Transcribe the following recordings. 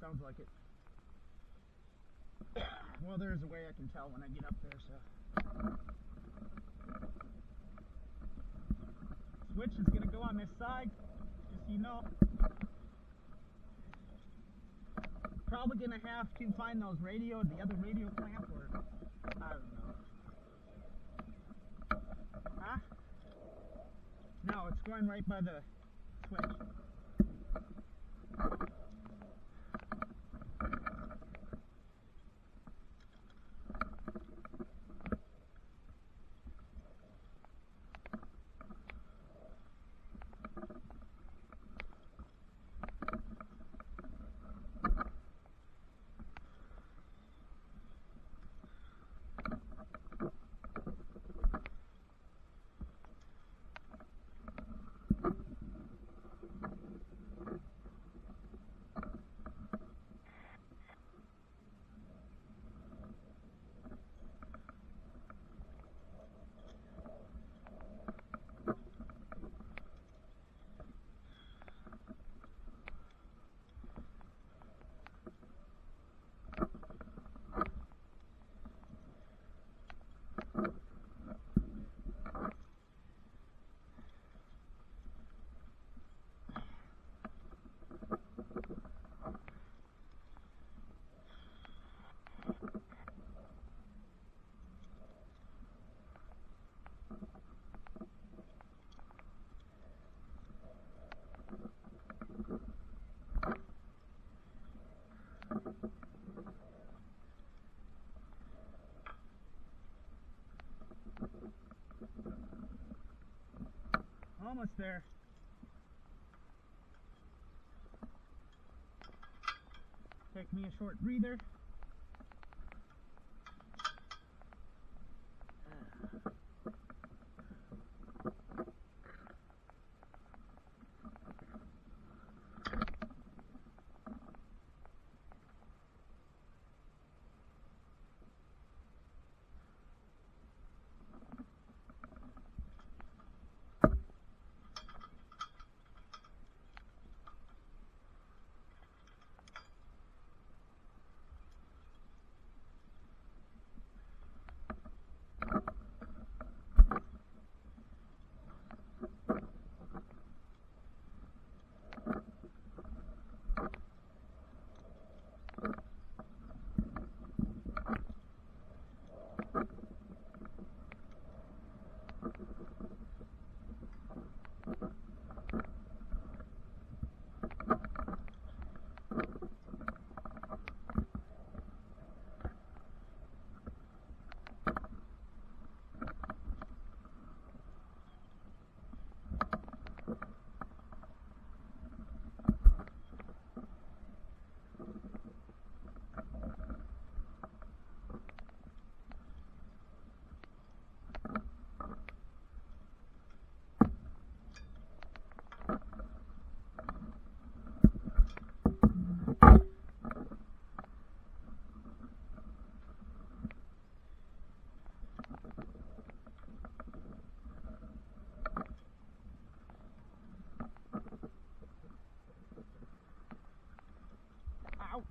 sounds like it. Well, there's a way I can tell when I get up there, so. Switch is going to go on this side, just so you know. Probably going to have to find the other radio clamp, or I don't know. Huh? No, it's going right by the switch. Almost there. Take me a short breather. Ouch.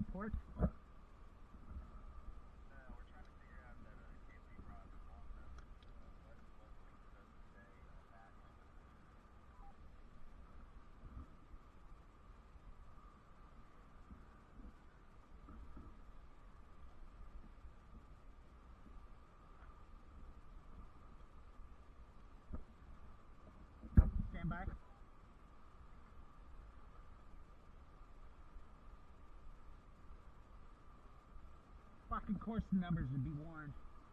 port? Stand by. Fucking course numbers would be warned.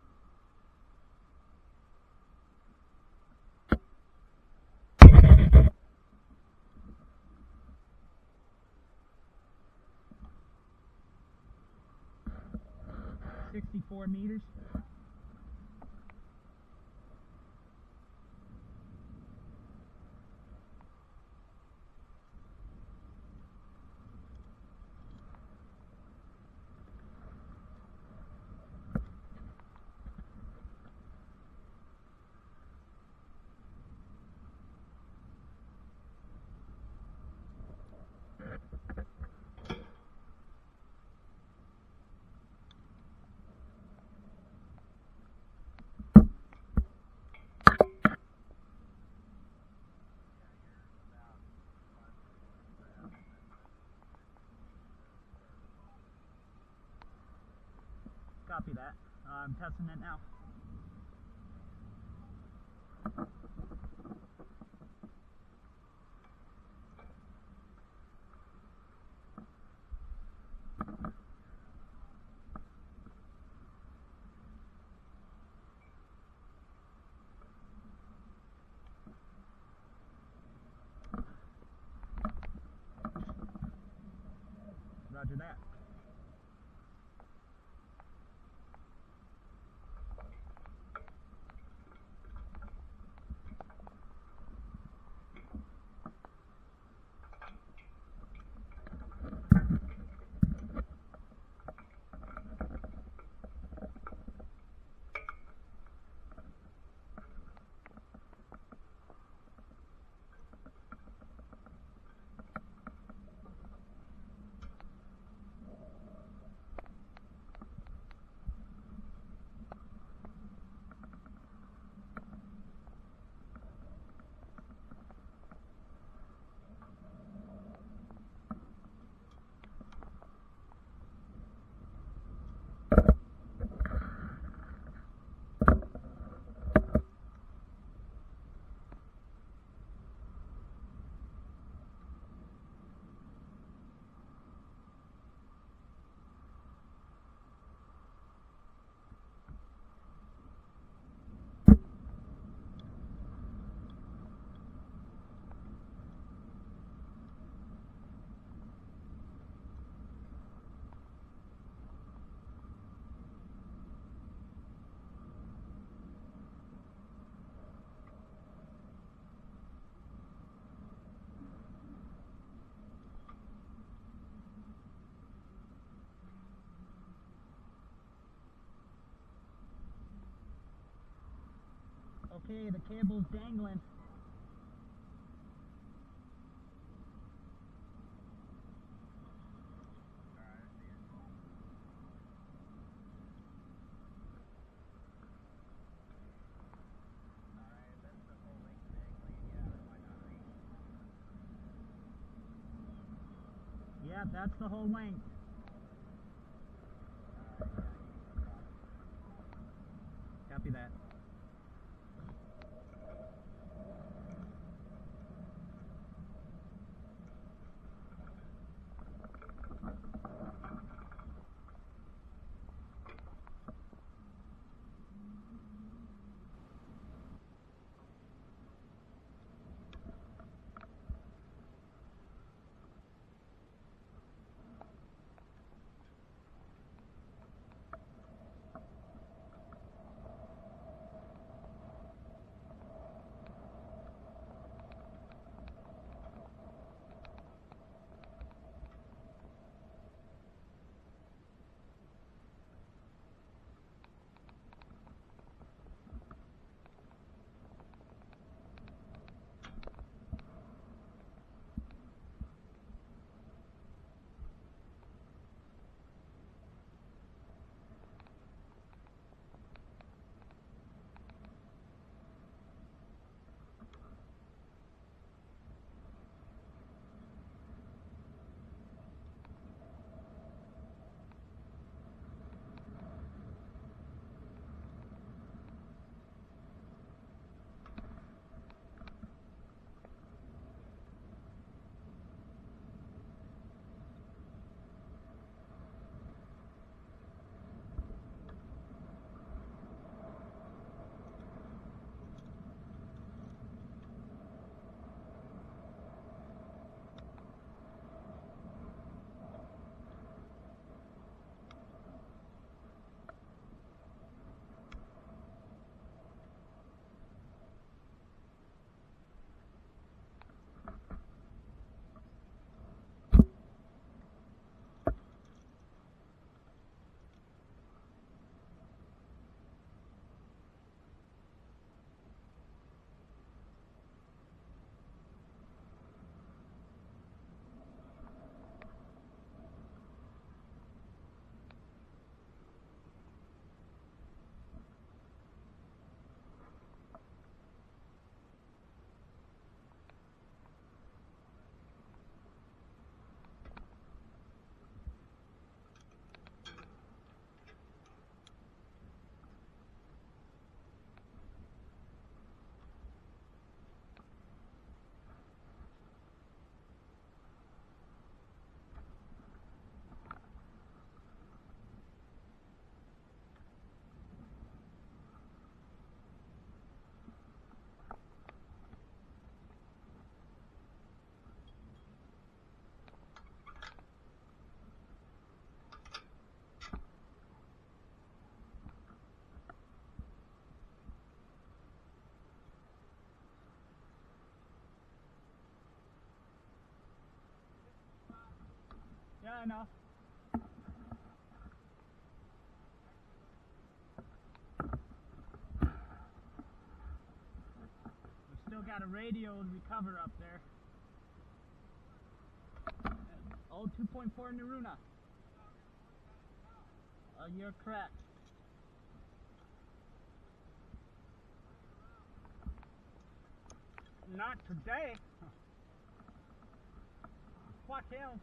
$64 meters. Copy that. I'm testing it now. Roger that. Okay, the cable's dangling. Yeah, that's the whole length. Copy that. Yeah, I know. We still got a radio to recover up there. Oh, 2.4 Naruna. You're correct. Not today. Fuck him.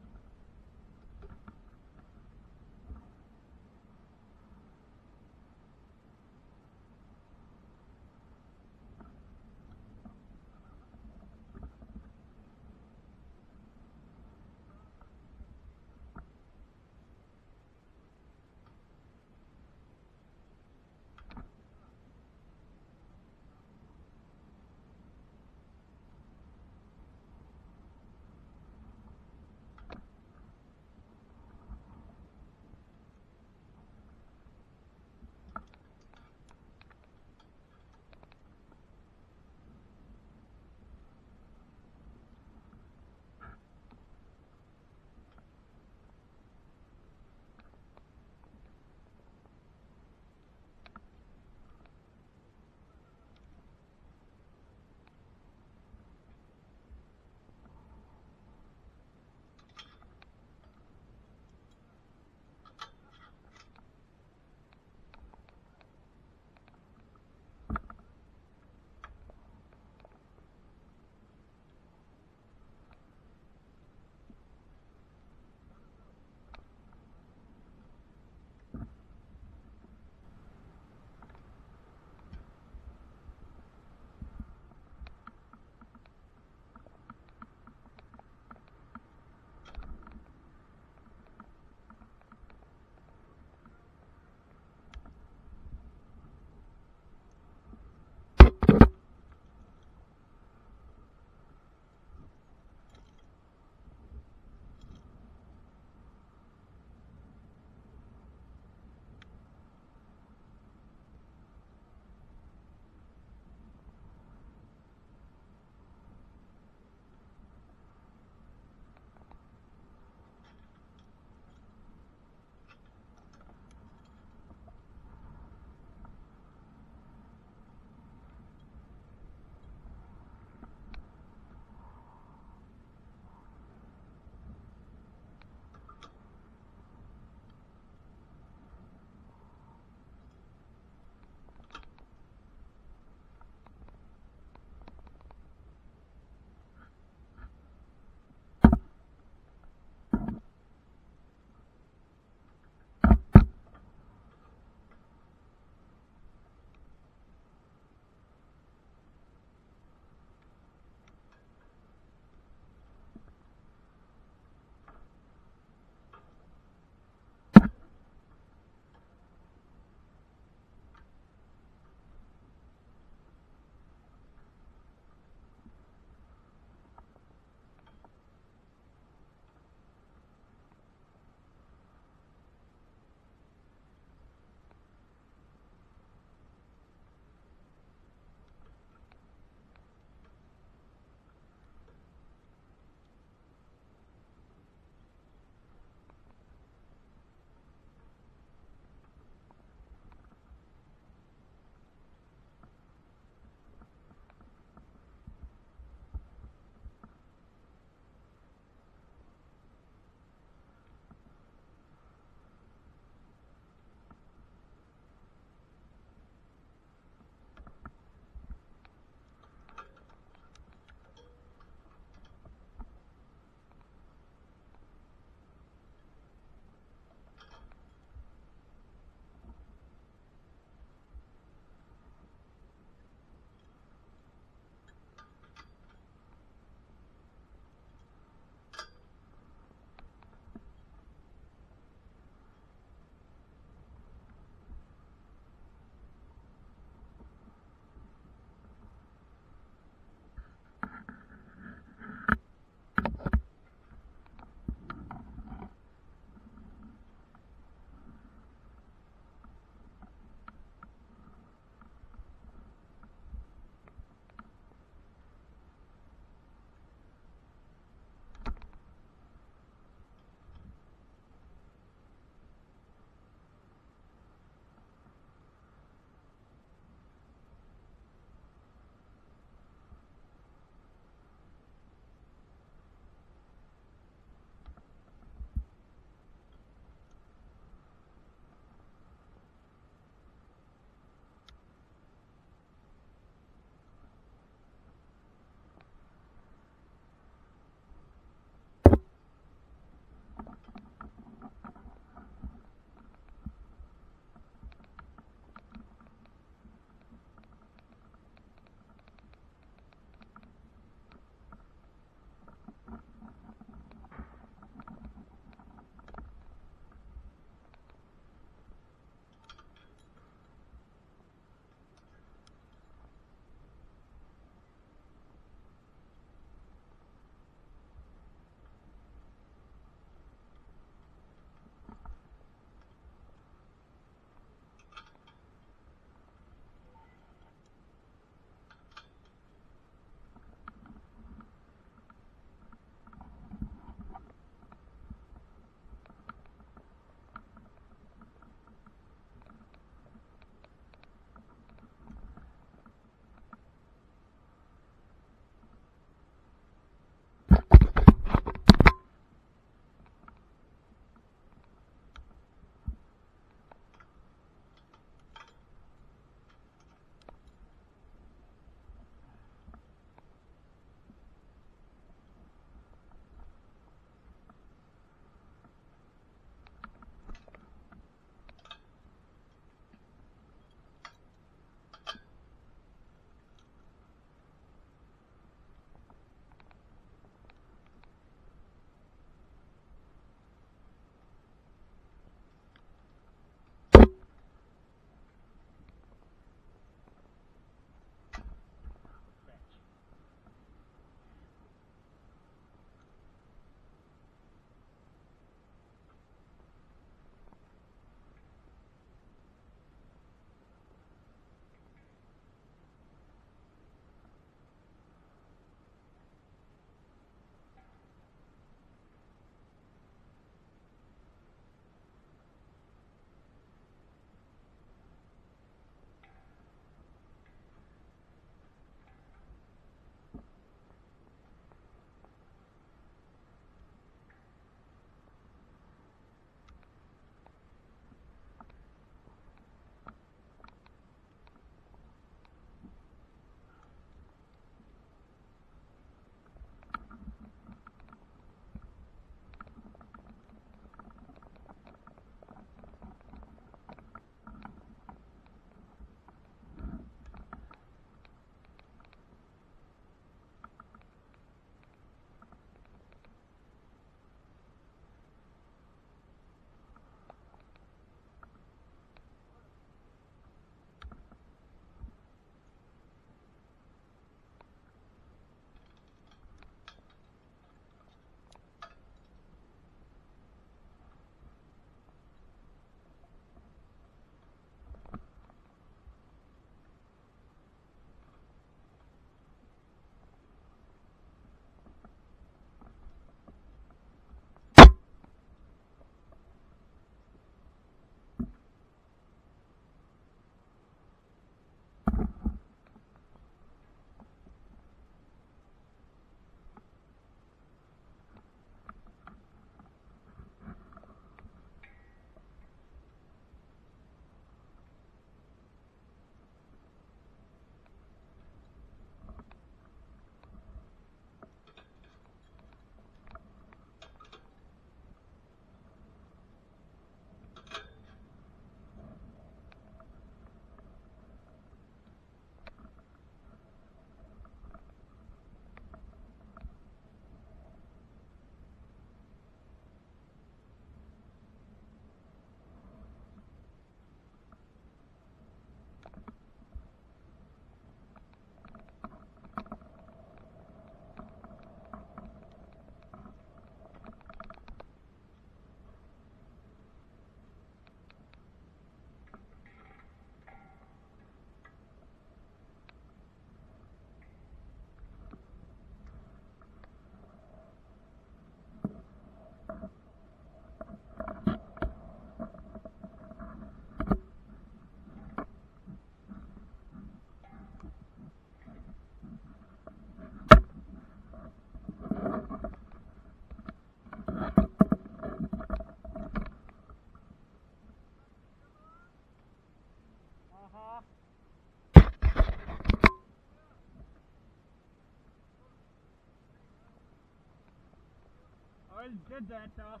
always did that though.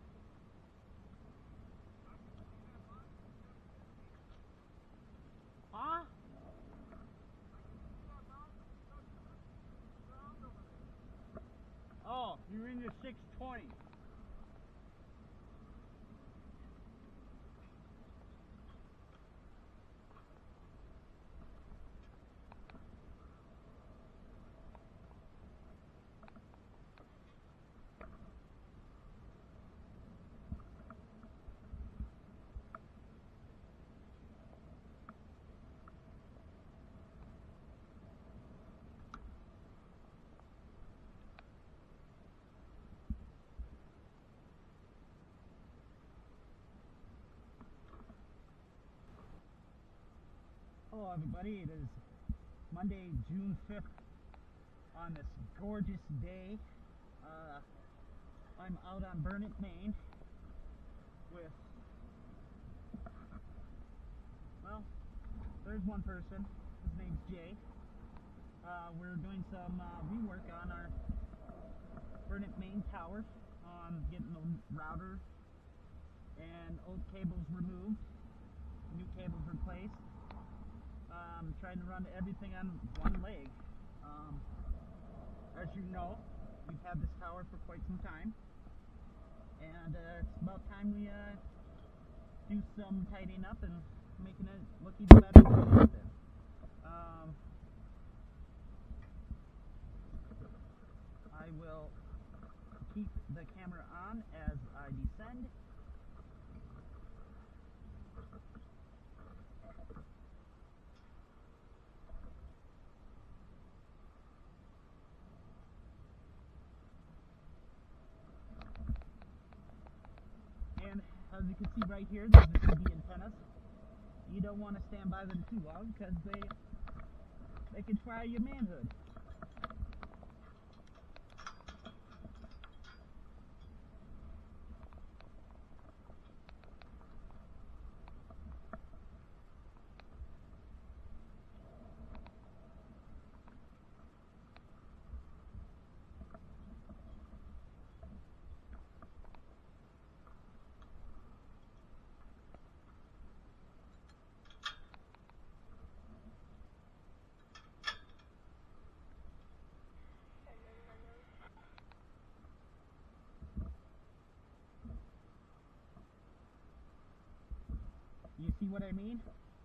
Huh? Oh, you're in your 620. Hello everybody, it is Monday, June 5th on this gorgeous day. I'm out on Burnett, Maine with, well, there's one person, his name's Jay. We're doing some rework on our Burnett, Maine tower, getting the router and old cables removed, new cables replaced. Trying to run everything on one leg. As you know, we've had this tower for quite some time, and it's about time we do some tidying up and making it look even better than it has been. I will keep the camera on as I descend. And as you can see right here, there's the TV antennas. You don't want to stand by them too long because they can try your manhood. You see what I mean?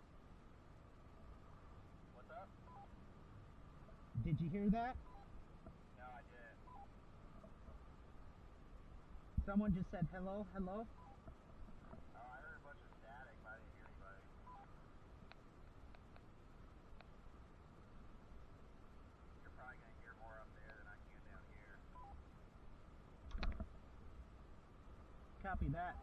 What's up? Did you hear that? No, I didn't. Someone just said hello, hello. Oh, I heard a bunch of static, but I didn't hear anybody. You're probably going to hear more up there than I can down here. Copy that.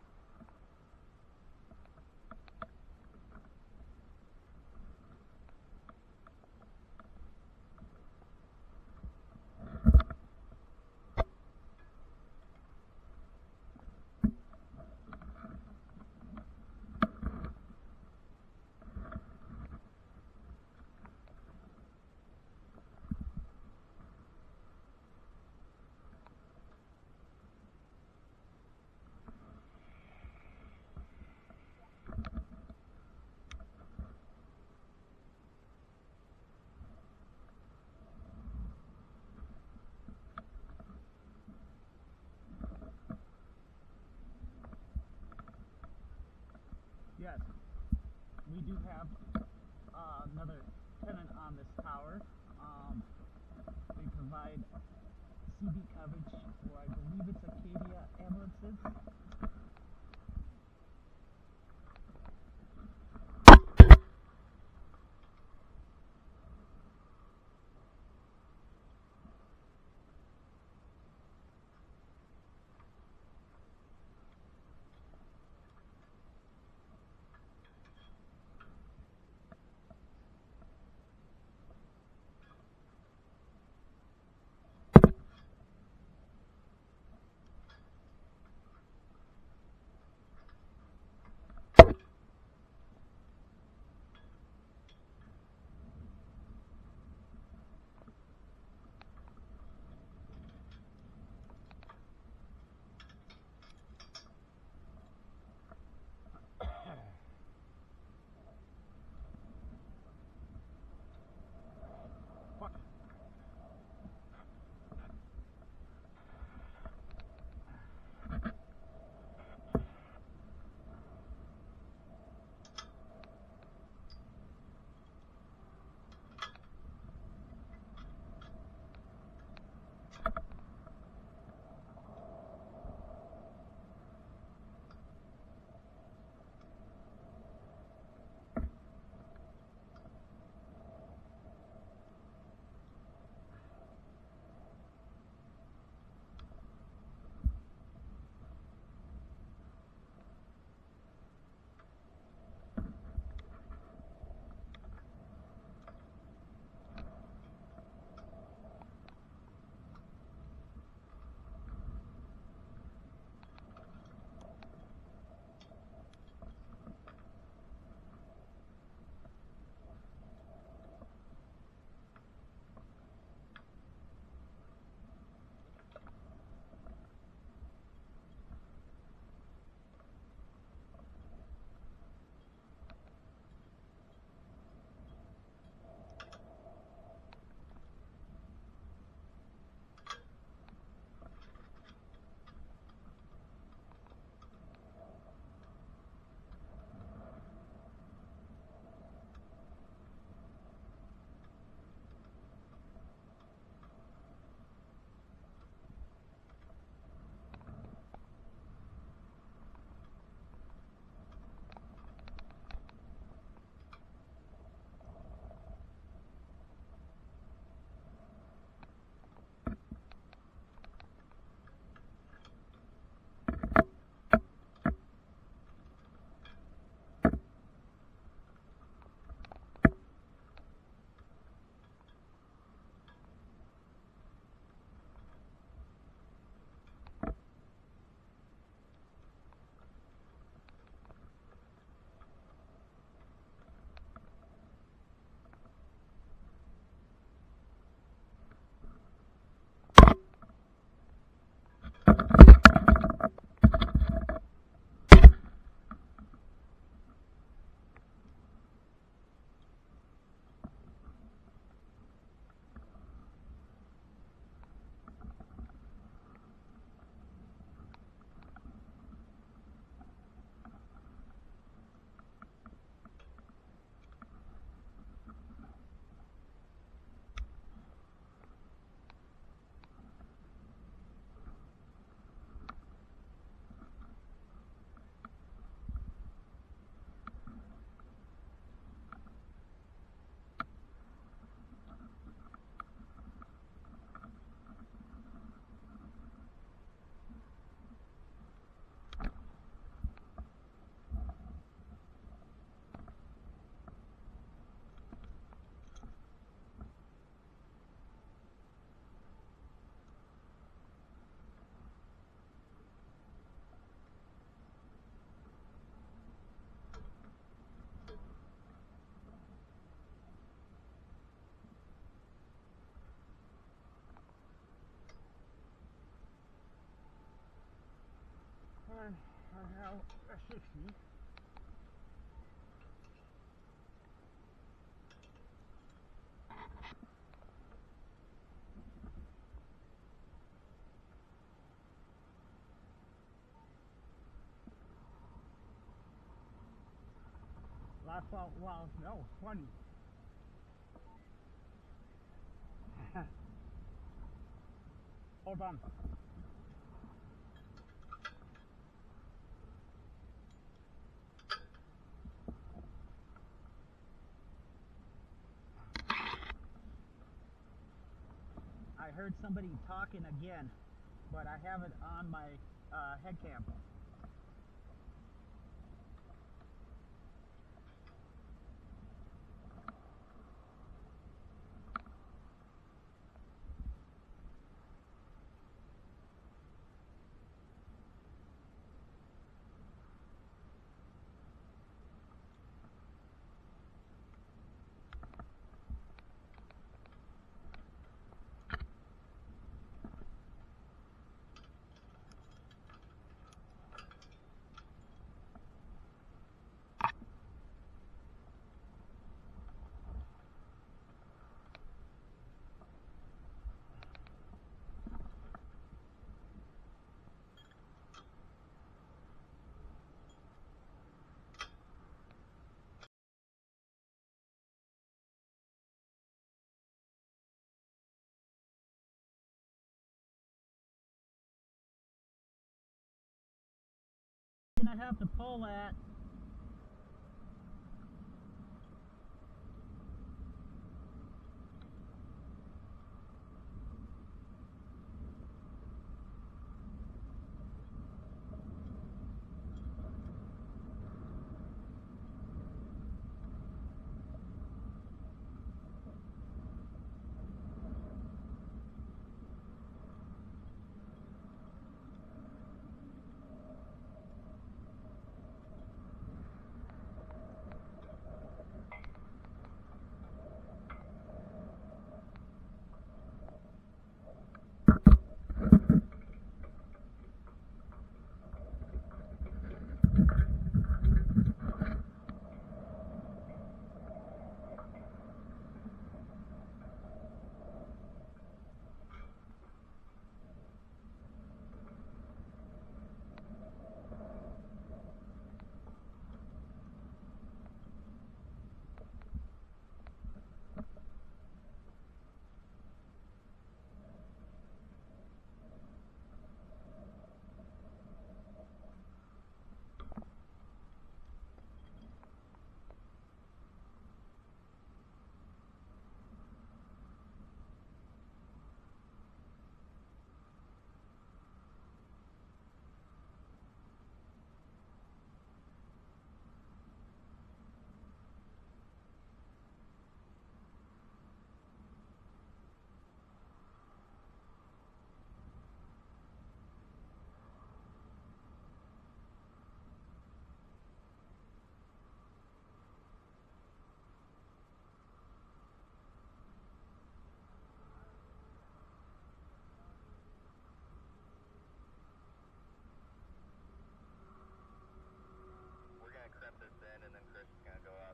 Yes, we do have another tenant on this tower. We provide CB coverage for, I believe it's Acadia ambulances. I have a 60. Last well, no, 20. Hold on. I heard somebody talking again, but I have it on my head cam. I have to pull at. We're gonna crimp this in, and then Chris is gonna go up.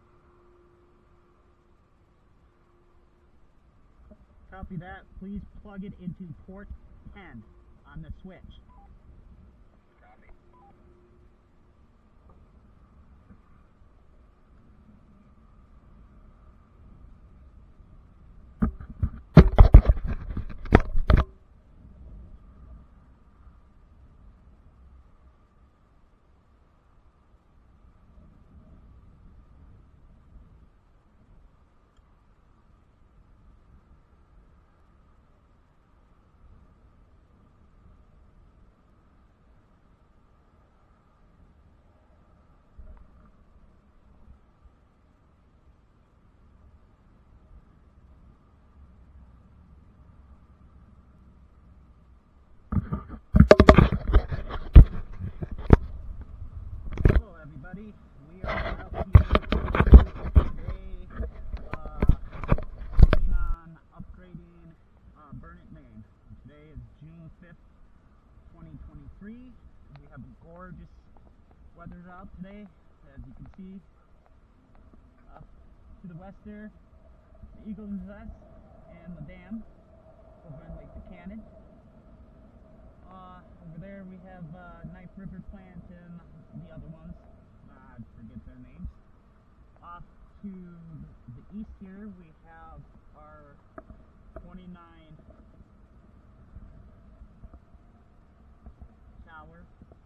Copy that. Please plug it into port 10 on the switch. Copy. gorgeous weather out today, as you can see. To the west there, the Eagle's Nest and the dam over in Lake Buchanan. Over there we have Knife River Plant and the other ones. I forget their names. Off to the east here we have our 29 tower.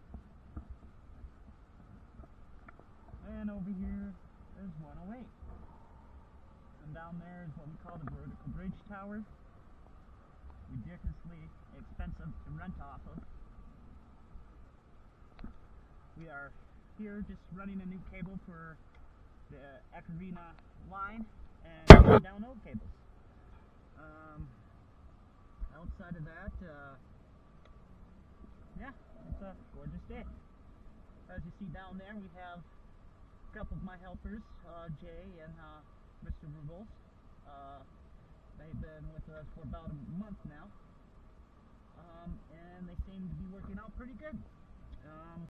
And over here is 108. And down there is what we call the vertical bridge tower. Ridiculously expensive to rent off of. We are here just running a new cable for the Ekarina line and taking down old cables. Outside of that, yeah, it's a gorgeous day. As you see down there, we have a couple of my helpers, Jay and Mr. Rubels. They've been with us for about a month now, and they seem to be working out pretty good.